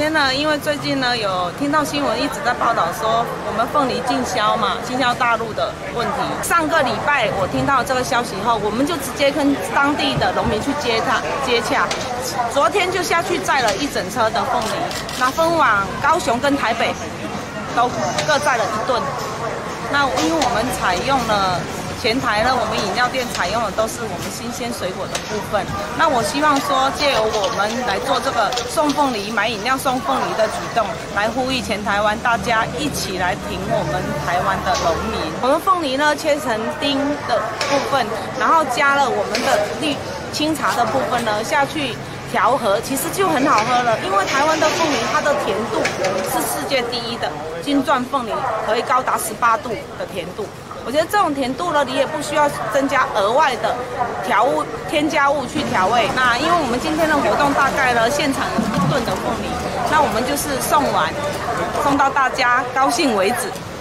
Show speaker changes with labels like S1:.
S1: 今天呢，因为最近呢有听到新闻一直在报道说我们凤梨禁销嘛，经销大陆的问题。上个礼拜我听到这个消息后，我们就直接跟当地的农民去接洽。昨天就下去载了一整车的凤梨，那分往高雄跟台北，都各载了1吨。那因为我们采用了。前台呢，我们饮料店采用的都是我们新鲜水果的部分。那我希望说，借由我们来做这个送凤梨、买饮料送凤梨的举动，来呼吁全台湾大家一起来挺我们台湾的农民。我们凤梨呢切成丁的部分，然后加了我们的清茶的部分呢下去调和，其实就很好喝了。因为台湾的凤梨它的甜度是世界第一的，金钻凤梨可以高达18度的甜度。我觉得这种甜度呢，你也不需要增加额外的添加物去调味。那因为我们今天的活动大概呢，现场有1吨的凤梨，那我们就是送到大家高兴为止。